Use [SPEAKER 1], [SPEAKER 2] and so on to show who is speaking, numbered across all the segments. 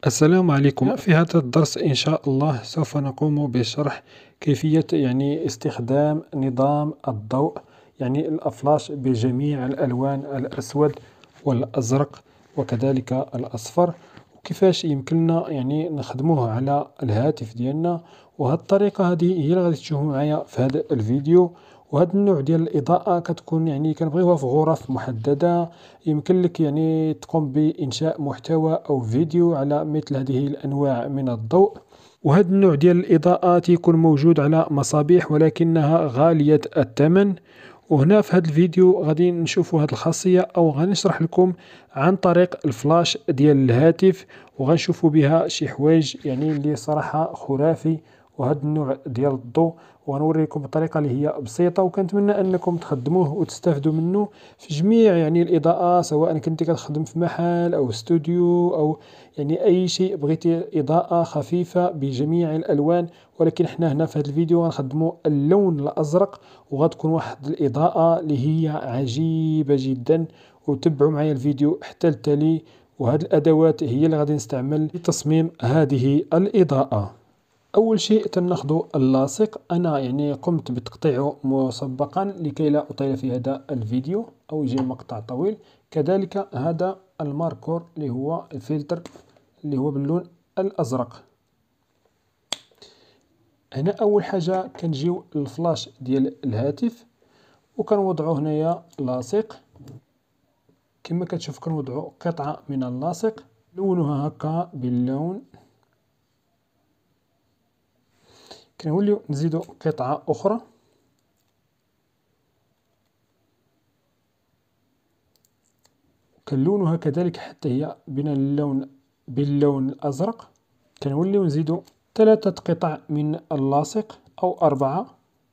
[SPEAKER 1] السلام عليكم. في هذا الدرس إن شاء الله سوف نقوم بشرح كيفية استخدام نظام الضوء، الفلاش بجميع الألوان الأسود والأزرق وكذلك الأصفر، وكيفاش يمكننا نخدموه على الهاتف ديالنا. وهذه الطريقة هذه هي اللي غادي تشوفوا معايا في هذا الفيديو. وهذا النوع ديال الإضاءة كتكون كنبغيوها في غرف محددة. يمكن لك تقوم بإنشاء محتوى أو فيديو على مثل هذه الأنواع من الضوء. وهذا النوع ديال الإضاءة يكون موجود على مصابيح ولكنها غالية الثمن. وهنا في هذا الفيديو غادي نشوفوا هذه الخاصية أو غادي نشرح لكم عن طريق الفلاش ديال الهاتف، وغنشوفوا بها شي حوايج اللي صراحة خرافي. وهذا النوع ديال الضوء وغنوريكم بطريقة اللي هي بسيطة، وكنتمنى أنكم تخدموه وتستافدوا منه في جميع الإضاءة، سواء كنت كتخدم في محل أو استوديو أو أي شيء بغيتي إضاءة خفيفة بجميع الألوان. ولكن احنا هنا في هذا الفيديو غنخدموا اللون الأزرق، وغتكون واحد الإضاءة اللي هي عجيبة جدا. وتبعوا معايا الفيديو حتى التالي. وهذه الأدوات هي اللي غادي نستعمل لتصميم هذه الإضاءة. أول شيء تناخذ اللاصق. أنا قمت بتقطيعه مسبقا لكي لا أطيل في هذا الفيديو أو يجي مقطع طويل. كذلك هذا الماركور اللي هو الفلتر اللي هو باللون الأزرق. هنا أول حاجة كنجيو الفلاش ديال الهاتف وكنوضعو هنايا لاصق. كما كتشوف كنوضعو قطعة من اللاصق لونها هكا باللون. كنوليو نزيدو قطعة أخرى كنلونها كذلك حتى هي بين اللون باللون الأزرق. كنوليو نزيدو 3 قطع من اللاصق أو 4،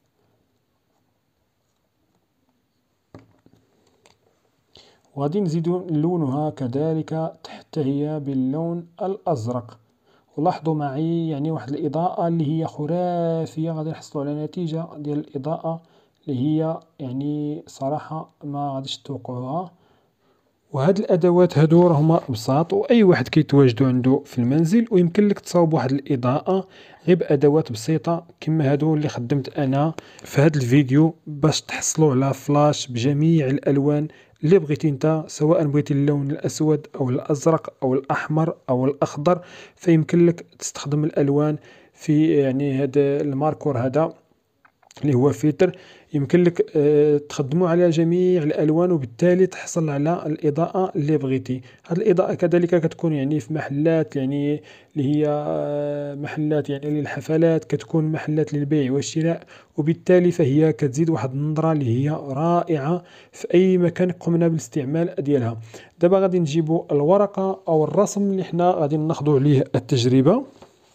[SPEAKER 1] وغادي نزيدو نلونها كذلك حتى هي باللون الأزرق. ولاحظوا معي واحد الإضاءة اللي هي خرافية. غادي نحصلوا على نتيجة ديال الإضاءة اللي هي صراحة ما غاديش توقعوها. وهاد الأدوات هادو راهما بساط وأي واحد كيتواجدوا عنده في المنزل، ويمكن لك تصاوب واحد الإضاءة غير بأدوات بسيطة كما هادو اللي خدمت أنا في هاد الفيديو، باش تحصلوا على فلاش بجميع الألوان اللي بغيتي انت، سواء بغيتي اللون الأسود أو الأزرق أو الأحمر أو الأخضر. فيمكن لك تستخدم الألوان في هذا الماركور هذا اللي هو فلتر. يمكن لك تخدمه على جميع الألوان وبالتالي تحصل على الإضاءة اللي بغيتي. هذه الإضاءة كذلك كتكون في محلات اللي هي محلات للحفلات، كتكون محلات للبيع والشراء، وبالتالي فهي كتزيد واحد النظرة اللي هي رائعة في أي مكان قمنا بالاستعمال ديالها. دابا غادي نجيبو الورقة أو الرسم اللي حنا غادي ناخدو عليه التجربة.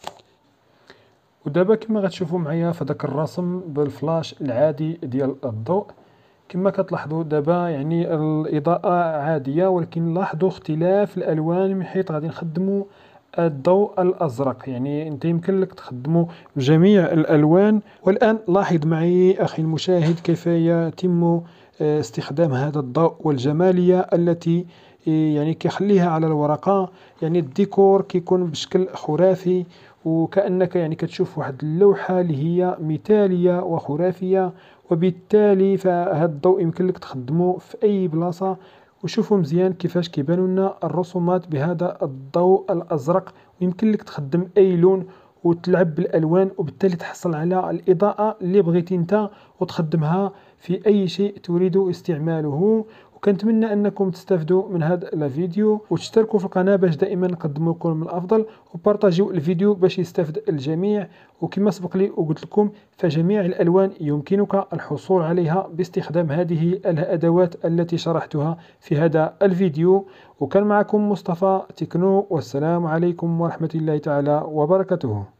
[SPEAKER 1] ودابا كما غتشوفوا معايا في داك الرسم بالفلاش العادي ديال الضوء، كما كتلاحظوا دابا الإضاءة عادية، ولكن لاحظوا اختلاف الألوان من حيث غادي نخدموا الضوء الأزرق. انت يمكن لك تخدموا بجميع الألوان. والآن لاحظ معي أخي المشاهد كيف يتم استخدام هذا الضوء والجمالية التي كيخليها على الورقة. الديكور كيكون بشكل خرافي، وكأنك كتشوف واحد اللوحة اللي هي مثالية وخرافية. وبالتالي فهذا الضوء يمكن لك تخدمه في أي بلاصة. وشوفوا مزيان كيفاش كيبانوا لنا الرسومات بهذا الضوء الأزرق، ويمكن لك تخدم أي لون وتلعب بالألوان، وبالتالي تحصل على الإضاءة اللي بغيتي انت وتخدمها في أي شيء تريد استعماله. وكنتمنى أنكم تستافدوا من هذا الفيديو، وتشتركوا في القناة باش دائما نقدم لكم الأفضل، وبارطاجيو الفيديو باش يستافد الجميع. وكما سبق لي وقلت لكم فجميع الألوان يمكنك الحصول عليها باستخدام هذه الأدوات التي شرحتها في هذا الفيديو. وكان معكم مصطفى تكنو، والسلام عليكم ورحمة الله تعالى وبركاته.